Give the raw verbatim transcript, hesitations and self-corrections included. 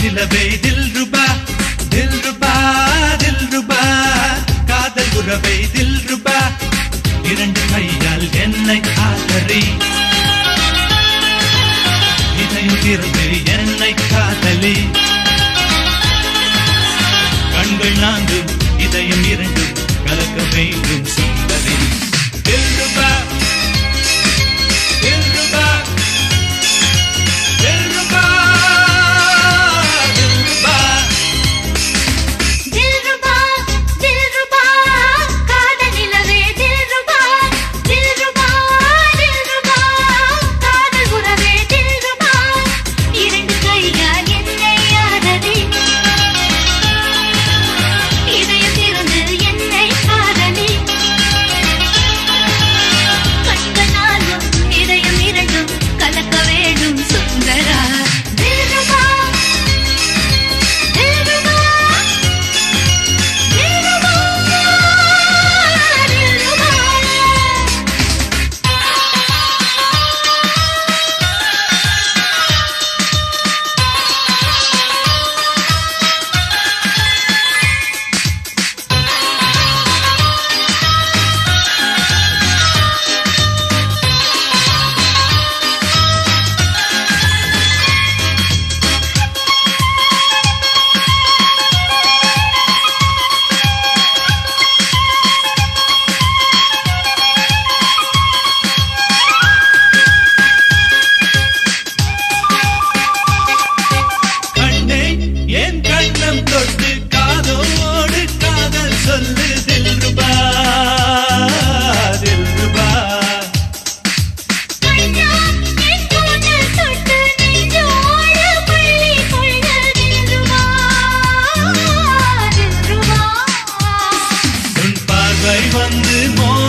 நிலவே தில்ருபா தில்ருபா தில்ருபா காதல் உறவே தில்ருபா இரண்டு கையால் என்னை ஆதரி இதயம் திறந்து என்னை காதலி கண்கள் நான்கும் இதயம் இரண்டும் கலக்க வேண்டும் சுந்தரி தில்ருபா தில்ருபா தில்ருபா தில்ருபா தில்ருபா தில்ருபா காதல் நிலவே தில்ருபா தில்ருபா தில்ருபா காதல் உறவே தில்ருபா இரண்டு கையால் என்னை ஆதரி இதயம் திறந்து என்னை காதலி கண்கள் நான்கும் இதயம் இரண்டும் கலக்க வேண்டும் சுந்தரா தில்ருபா தில்ருபா தில்ருபா தில்ருபா கண்ணே என் கண்ணம் தொட்டு காதோடு காதல் சொல்லு தில்ருபா தில்ருபா கண்ணா என் கூந்தல் தொட்டு நெஞ்சோடு பள்ளி கொள்ள தில்ருபா தில்ருபா உன் பார்வை வந்து மோ